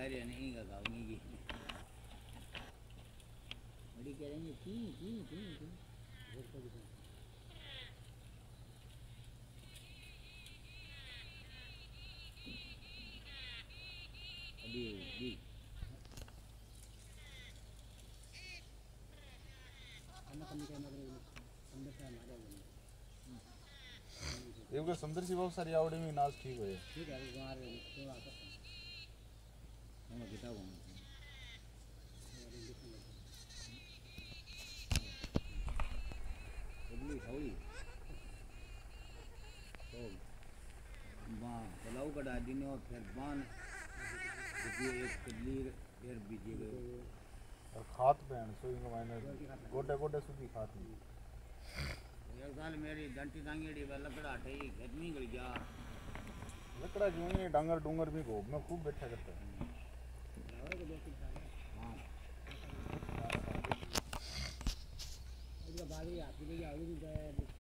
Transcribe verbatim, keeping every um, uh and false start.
रहे नहीं का गाँव की बड़ी कह रहे हैं की की की अभी अभी ये को सुंदर सी बहुत सारी आवड़े में नाच ठीक है ठीक है बाहर तो आता हम किताब हूं अगली थोड़ी तो बां चलाऊ कटा दिन और फिर बान ये एक कलीर फिर बीजे गए और खात पहन सो इनका मायने गोटे गोटे सूखी खात में एक साल मेरी डंटी टांगेड़ी वाला लकड़ा ठई खेत में गल गया लकड़ा क्यों नहीं डांगर डूंगर भी घोप में खूब बैठा करता है हां इसका बाली आती है आलू भी